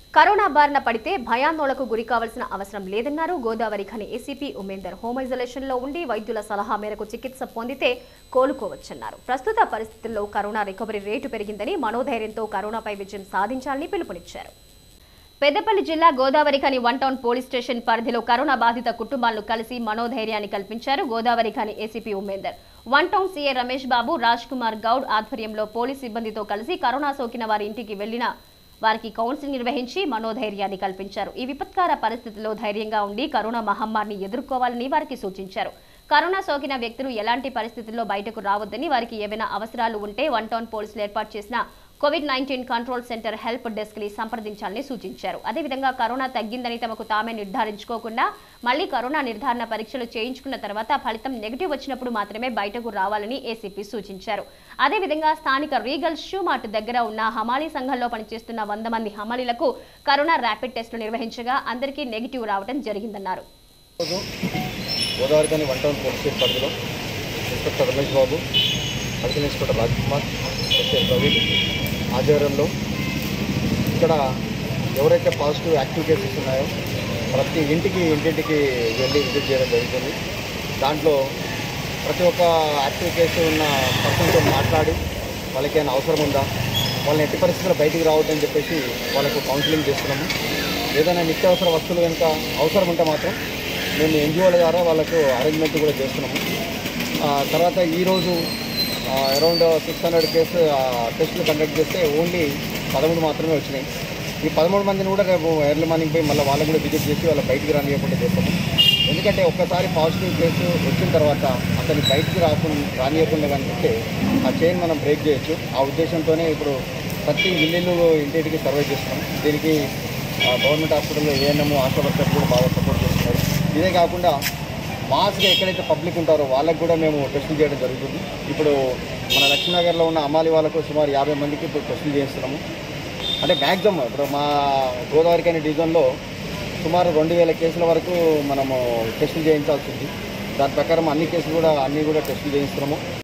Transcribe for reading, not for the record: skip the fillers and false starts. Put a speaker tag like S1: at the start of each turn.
S1: Corona బారిన పడితే భయాందోళనకు గురి కావాల్సిన అవసరం లేదన్నారు Godavarikhani ACP Umender. Home isolation లో ఉండి వైద్యుల సలహా మేరకు చికిత్స పొందితే కోలుకోవచ్చన్నారు. ప్రస్తుత పరిస్థితుల్లో కరోనా రికవరీ రేటు పెరిగిందని మనోధైర్యంతో కరోనాపై విజయం సాధించాలని పిలుపునిచ్చారు. పెద్దపల్లి జిల్లా Godavarikhani 1 town police station పరిధిలో కరోనా బాధిత కుటుంబాలను కలిసి మనోధైర్యాన్ని కల్పించారు Godavarikhani ACP Umender. 1 town CA Ramesh Babu, Raj Kumar Goud ఆధ్వర్యంలో పోలీస్ సిబ్బందితో కలిసి కరోనా సోకిన వారి ఇంటికి వెళ్లిన వారికి కౌన్సిలింగ్ నిర్వహించి మనోధైర్యాన్ని కల్పించారు. ఈ విపత్కర పరిస్థితుల్లో ధైర్యంగా ఉండి కరోనా మహమ్మారిని ఎదుర్కోవాలని వారికి సూచించారు. కరోనా సోకిన వ్యక్తులు ఎలాంటి పరిస్థితుల్లో బయటకు రావద్దని, వారికి ఏవైనా అవసరాలు ఉంటే 1 టౌన్ పోలీసులు ఏర్పాటు చేసిన కోవిడ్-19 కంట్రోల్ సెంటర్ హెల్ప్ డెస్క్ ని సంప్రదించాలని సూచించారు. అదేవిధంగా కరోనా తగ్గిందని తమకు తామే నిర్ధారించుకోకుండా మళ్లీ కరోనా నిర్ధారణ పరీక్షలు చేయించుకున్న తర్వాత ఫలితం నెగిటివ్ వచ్చినప్పుడు మాత్రమే బయటకు రావాలని ఏసీపీ సూచించారు. అదేవిధంగా స్థానిక రీగల్ షూ మార్ట్ దగ్గర ఉన్న హమాలీ సంఘంలో పనిచేస్తున్న 100 మంది హమాలీలకు కరోనా ర్యాపిడ్ టెస్టులు నిర్వహించగా అందరికీ నెగిటివ్ రావడం జరిగిందన్నారు.
S2: Godavarikhani 1 town police station పరిధిలో inspector Ramesh Babu, additional inspector Raj Kumar, SI Praveen ఆధ్వర్యంలో ఇక్కడ ఎవరైతే పాజిటివ్ యాక్టివ్ కేసెస్ ఉన్నాయో ప్రతి ఇంటింటికి వెళ్ళి విజిట్ చేయడం జరుగుతుంది. దాంట్లో ప్రతి ఒక్క యాక్టివ్ కేసు ఉన్న పర్సన్తో మాట్లాడి వాళ్ళకి ఏమైనా అవసరం ఉందా, వాళ్ళని ఎట్టి పరిస్థితుల్లో బయటికి రావద్దని చెప్పేసి వాళ్ళకు కౌన్సిలింగ్ చేస్తున్నాము. ఏదైనా నిత్యావసర వస్తువులు కనుక అవసరం ఉంటే మాత్రం మేము ఎన్జిఓల ద్వారా వాళ్ళకు అరేంజ్మెంట్ కూడా చేస్తున్నాము. తర్వాత ఈరోజు అరౌండ్ 600 కేసు టెస్టులు కండక్ట్ చేస్తే ఓన్లీ 13 మాత్రమే వచ్చినాయి. ఈ 13 మందిని కూడా రేపు ఎర్లీ మార్నింగ్ పోయి మళ్ళీ వాళ్ళని కూడా విజిట్ చేసి వాళ్ళ బయటికి రానియకుండా చేస్తాము. ఎందుకంటే ఒక్కసారి పాజిటివ్ కేసు వచ్చిన తర్వాత అతన్ని బయటికి రానియకుండా కనిపిస్తే ఆ చైన్ మనం బ్రేక్ చేయొచ్చు. ఆ ఉద్దేశంతోనే ఇప్పుడు ప్రతి ఇల్లు ఇంటింటికి సర్వే చేస్తున్నాం. దీనికి గవర్నమెంట్ హాస్పిటల్లో ఏఎన్ఎం, ఆశా వర్కర్స్ కూడా బాగా సపోర్ట్ చేస్తున్నారు. ఇదే కాకుండా మాస్గా ఎక్కడైతే పబ్లిక్ ఉంటారో వాళ్ళకు కూడా మేము టెస్టులు చేయడం జరుగుతుంది. ఇప్పుడు మన లక్ష్మీనగర్లో ఉన్న అమ్మాలి వాళ్ళకు సుమారు 50 మందికి ఇప్పుడు టెస్టులు చేస్తున్నాము. అంటే మ్యాక్సిమం ఇప్పుడు మా గోదావరి ఖని డివిజన్లో సుమారు 2000 కేసుల వరకు మనము టెస్టులు చేయించాల్సి ఉంది. దాని ప్రకారం అన్ని కూడా టెస్టులు చేయిస్తున్నాము.